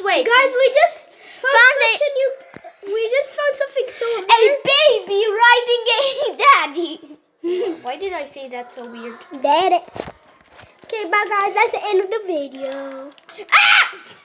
wait. Guys, we just Found we just found something so a weird. baby riding a daddy. Why did I say that so weird? Daddy. Okay, bye guys. That's the end of the video. Ah!